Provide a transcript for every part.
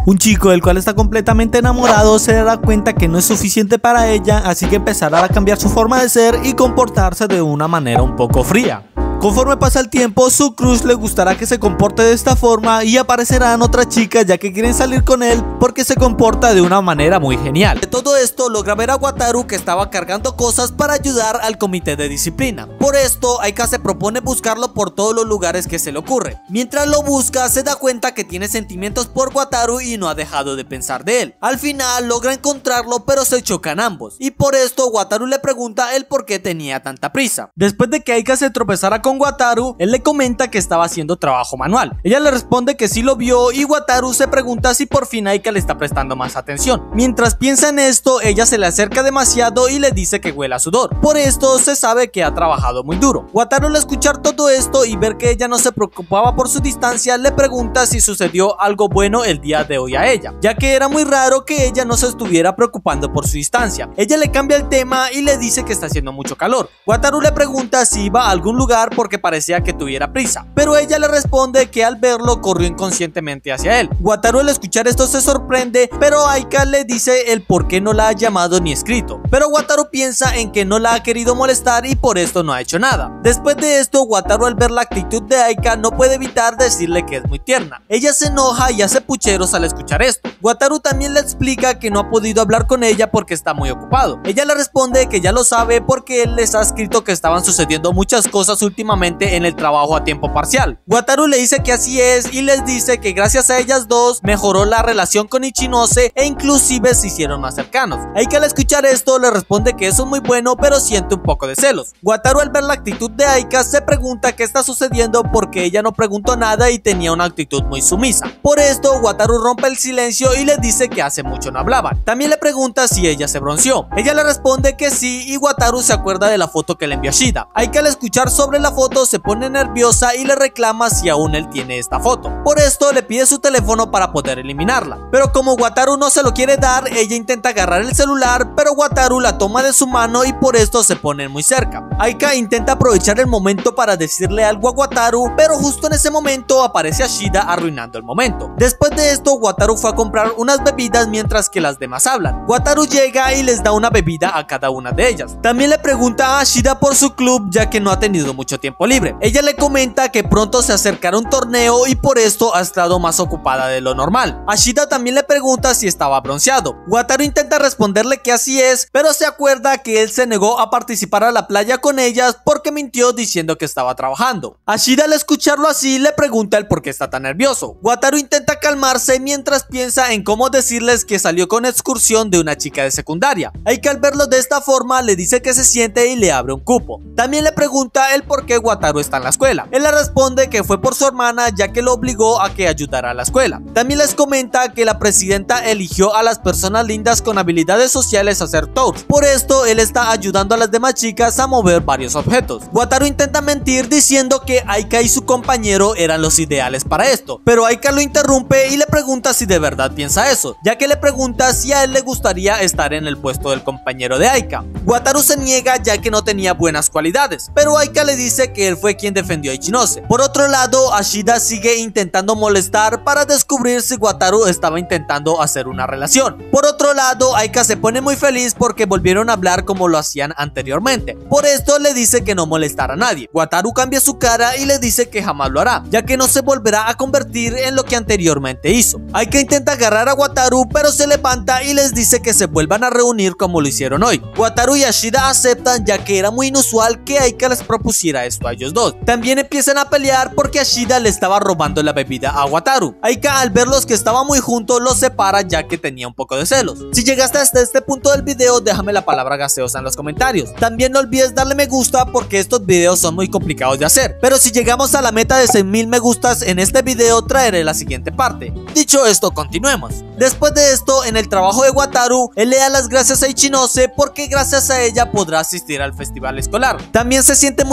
Un chico del cual está completamente enamorado se dará cuenta que no es suficiente para ella, así que empezará a cambiar su forma de ser y comportarse de una manera un poco fría. Conforme pasa el tiempo, su crush le gustará que se comporte de esta forma y aparecerán otras chicas ya que quieren salir con él porque se comporta de una manera muy genial. De todo esto logra ver a Wataru que estaba cargando cosas para ayudar al comité de disciplina. Por esto, Aika se propone buscarlo por todos los lugares que se le ocurre. Mientras lo busca, se da cuenta que tiene sentimientos por Wataru y no ha dejado de pensar de él. Al final logra encontrarlo, pero se chocan ambos, y por esto Wataru le pregunta el por qué tenía tanta prisa. Después de que Aika se tropezara con Wataru, él le comenta que estaba haciendo trabajo manual. Ella le responde que sí lo vio y Wataru se pregunta si por fin Aika le está prestando más atención. Mientras piensa en esto, ella se le acerca demasiado y le dice que huele a sudor. Por esto se sabe que ha trabajado muy duro. Wataru, al escuchar todo esto y ver que ella no se preocupaba por su distancia, le pregunta si sucedió algo bueno el día de hoy a ella, ya que era muy raro que ella no se estuviera preocupando por su distancia. Ella le cambia el tema y le dice que está haciendo mucho calor. Wataru le pregunta si iba a algún lugar porque parecía que tuviera prisa, pero ella le responde que al verlo corrió inconscientemente hacia él. Wataru, al escuchar esto, se sorprende, pero Aika le dice el por qué no la ha llamado ni escrito, pero Wataru piensa en que no la ha querido molestar y por esto no ha hecho nada. Después de esto, Wataru, al ver la actitud de Aika, no puede evitar decirle que es muy tierna. Ella se enoja y hace pucheros al escuchar esto. Wataru también le explica que no ha podido hablar con ella porque está muy ocupado. Ella le responde que ya lo sabe porque él les ha escrito que estaban sucediendo muchas cosas últimamente en el trabajo a tiempo parcial. Wataru le dice que así es y les dice que gracias a ellas dos mejoró la relación con Ichinose e inclusive se hicieron más cercanos. Aika, al escuchar esto, le responde que eso es muy bueno, pero siente un poco de celos. Wataru, al ver la actitud de Aika, se pregunta qué está sucediendo porque ella no preguntó nada y tenía una actitud muy sumisa. Por esto, Wataru rompe el silencio y le dice que hace mucho no hablaban. También le pregunta si ella se bronceó. Ella le responde que sí y Wataru se acuerda de la foto que le envió Shida. Aika, al escuchar sobre la foto, se pone nerviosa y le reclama si aún él tiene esta foto. Por esto le pide su teléfono para poder eliminarla, pero como Wataru no se lo quiere dar, ella intenta agarrar el celular, pero Wataru la toma de su mano y por esto se ponen muy cerca. Aika intenta aprovechar el momento para decirle algo a Wataru, pero justo en ese momento aparece Ashida arruinando el momento. Después de esto, Wataru fue a comprar unas bebidas mientras que las demás hablan. Wataru llega y les da una bebida a cada una de ellas. También le pregunta a Ashida por su club, ya que no ha tenido mucho tiempo libre. Ella le comenta que pronto se acercará un torneo y por esto ha estado más ocupada de lo normal. Ashida también le pregunta si estaba bronceado. Wataru intenta responderle que así es, pero se acuerda que él se negó a participar a la playa con ellas porque mintió diciendo que estaba trabajando. Ashida, al escucharlo así, le pregunta el por qué está tan nervioso. Wataru intenta calmarse mientras piensa en cómo decirles que salió con excursión de una chica de secundaria. Aika, al verlo de esta forma, le dice que se siente y le abre un cupo. También le pregunta el por qué Wataru está en la escuela. Él le responde que fue por su hermana, ya que lo obligó a que ayudara a la escuela. También les comenta que la presidenta eligió a las personas lindas con habilidades sociales a hacer tours. Por esto él está ayudando a las demás chicas a mover varios objetos. Wataru intenta mentir diciendo que Aika y su compañero eran los ideales para esto, pero Aika lo interrumpe y le pregunta si de verdad piensa eso, ya que le pregunta si a él le gustaría estar en el puesto del compañero de Aika. Wataru se niega ya que no tenía buenas cualidades, pero Aika le dice que él fue quien defendió a Ichinose. Por otro lado, Ashida sigue intentando molestar para descubrir si Wataru estaba intentando hacer una relación. Por otro lado, Aika se pone muy feliz porque volvieron a hablar como lo hacían anteriormente. Por esto le dice que no molestará a nadie. Wataru cambia su cara y le dice que jamás lo hará, ya que no se volverá a convertir en lo que anteriormente hizo. Aika intenta agarrar a Wataru, pero se levanta y les dice que se vuelvan a reunir como lo hicieron hoy. Wataru y Ashida aceptan, ya que era muy inusual que Aika les propusiera esto a ellos dos. También empiezan a pelear porque Ashida le estaba robando la bebida a Wataru. Aika, al verlos que estaban muy juntos, los separa ya que tenía un poco de celos. Si llegaste hasta este punto del video, déjame la palabra gaseosa en los comentarios. También no olvides darle me gusta porque estos videos son muy complicados de hacer, pero si llegamos a la meta de 100.000 me gustas en este video, traeré la siguiente parte. Dicho esto, continuemos. Después de esto, en el trabajo de Wataru, él le da las gracias a Ichinose porque gracias a ella podrá asistir al festival escolar. También se siente muy orgulloso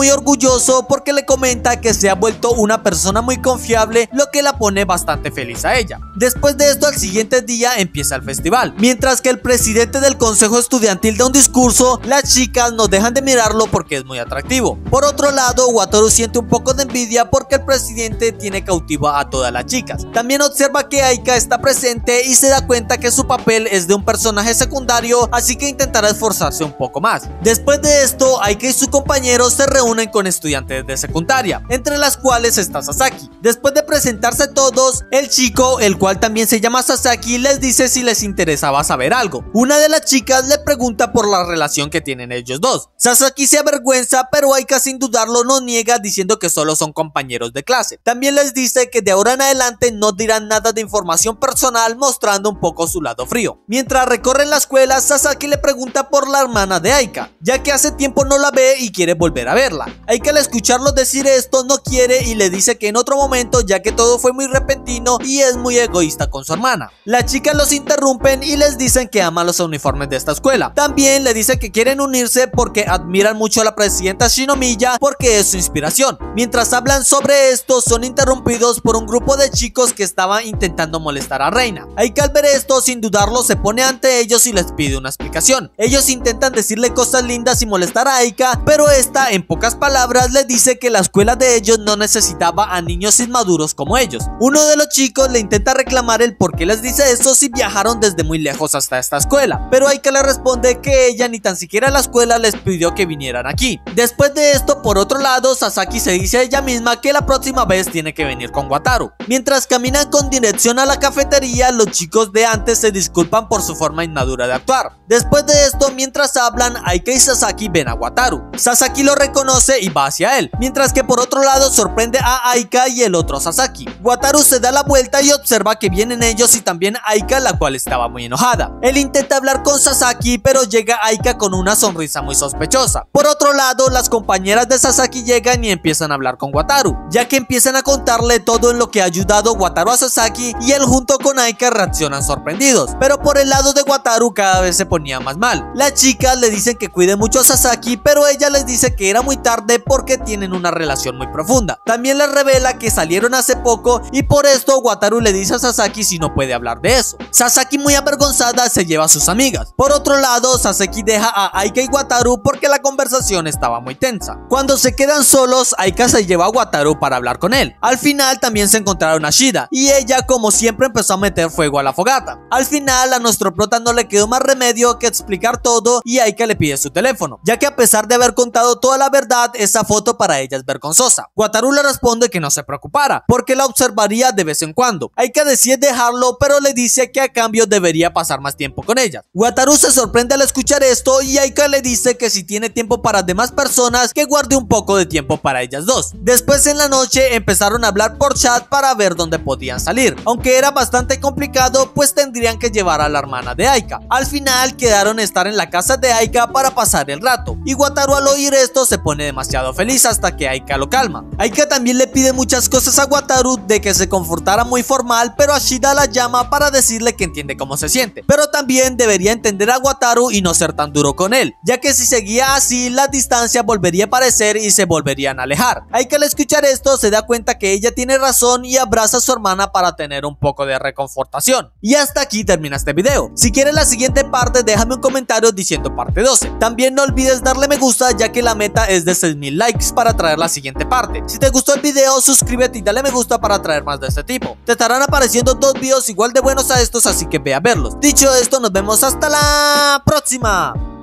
orgulloso porque le comenta que se ha vuelto una persona muy confiable, lo que la pone bastante feliz a ella. Después de esto, al siguiente día empieza el festival. Mientras que el presidente del consejo estudiantil da un discurso, las chicas no dejan de mirarlo porque es muy atractivo. Por otro lado, Wataru siente un poco de envidia porque el presidente tiene cautiva a todas las chicas. También observa que Aika está presente y se da cuenta que su papel es de un personaje secundario, así que intentará esforzarse un poco más. Después de esto, Aika y su compañero se reúnen con estudiantes de secundaria, entre las cuales está Sasaki. Después de presentarse todos, el chico, el cual también se llama Sasaki, les dice si les interesaba saber algo. Una de las chicas le pregunta por la relación que tienen ellos dos. Sasaki se avergüenza, pero Aika sin dudarlo no niega, diciendo que solo son compañeros de clase. También les dice que de ahora en adelante no dirán nada de información personal, mostrando un poco su lado frío. Mientras recorren la escuela, Sasaki le pregunta por la hermana de Aika, ya que hace tiempo no la ve y quiere volver a verla. Aika, al escucharlo decir esto, no quiere y le dice que en otro momento, ya que todo fue muy repentino y es muy egoísta con su hermana. Las chicas los interrumpen y les dicen que aman los uniformes de esta escuela. También le dice que quieren unirse porque admiran mucho a la presidenta Shinomiya porque es su inspiración. Mientras hablan sobre esto, son interrumpidos por un grupo de chicos que estaban intentando molestar a Reina. Aika, al ver esto, sin dudarlo, se pone ante ellos y les pide una explicación. Ellos intentan decirle cosas lindas y molestar a Aika, pero esta, en pocas palabras, le dice que la escuela de ellos no necesitaba a niños inmaduros como ellos. Uno de los chicos le intenta reclamar el por qué les dice eso si viajaron desde muy lejos hasta esta escuela, pero Aika le responde que ella ni tan siquiera la escuela les pidió que vinieran aquí. Después de esto, por otro lado, Sasaki se dice a ella misma que la próxima vez tiene que venir con Wataru. Mientras caminan con dirección a la cafetería, los chicos de antes se disculpan por su forma inmadura de actuar. Después de esto, mientras hablan, Aika y Sasaki ven a Wataru. Sasaki lo reconoce y va hacia él, mientras que por otro lado sorprende a Aika y el otro Sasaki. Wataru se da la vuelta y observa que vienen ellos y también Aika, la cual estaba muy enojada. Él intenta hablar con Sasaki, pero llega Aika con una sonrisa muy sospechosa. Por otro lado, las compañeras de Sasaki llegan y empiezan a hablar con Wataru, ya que empiezan a contarle todo en lo que ha ayudado Wataru a Sasaki, y él junto con Aika reaccionan sorprendidos. Pero por el lado de Wataru cada vez se ponía más mal. Las chicas le dicen que cuide mucho a Sasaki, pero ella les dice que era muy tarde porque tienen una relación muy profunda. También les revela que salieron hace poco y por esto Wataru le dice a Sasaki si no puede hablar de eso. Sasaki, muy avergonzada, se lleva a sus amigas. Por otro lado, Sasaki deja a Aika y Wataru porque la conversación estaba muy tensa. Cuando se quedan solos, Aika se lleva a Wataru para hablar con él. Al final también se encontraron a Shida y ella, como siempre, empezó a meter fuego a la fogata. Al final a nuestro prota no le quedó más remedio que explicar todo y Aika le pide su teléfono, ya que a pesar de haber contado toda la verdad, esa foto para ella es vergonzosa. Wataru le responde que no se preocupara porque la observaría de vez en cuando. Aika decide dejarlo, pero le dice que a cambio debería pasar más tiempo con ella. Wataru se sorprende al escuchar esto y Aika le dice que si tiene tiempo para demás personas, que guarde un poco de tiempo para ellas dos. Después, en la noche, empezaron a hablar por chat para ver dónde podían salir, aunque era bastante complicado pues tendrían que llevar a la hermana de Aika. Al final quedaron estar en la casa de Aika para pasar el rato, y Wataru al oír esto se pone demasiado feliz hasta que Aika lo calma. Aika también le pide muchas cosas a Wataru, de que se comportara muy formal, pero Ashida la llama para decirle que entiende cómo se siente, pero también debería entender a Wataru y no ser tan duro con él, ya que si seguía así la distancia volvería a aparecer y se volverían a alejar. Aika, al escuchar esto, se da cuenta que ella tiene razón y abraza a su hermana para tener un poco de reconfortación. Y hasta aquí termina este video. Si quieres la siguiente parte, déjame un comentario diciendo parte 12. También no olvides darle me gusta, ya que la meta es de 6000 likes para traer la siguiente parte. Si te gustó el video, suscríbete y dale me gusta para traer más de este tipo. Te estarán apareciendo dos videos igual de buenos a estos, así que ve a verlos. Dicho esto, nos vemos hasta la próxima.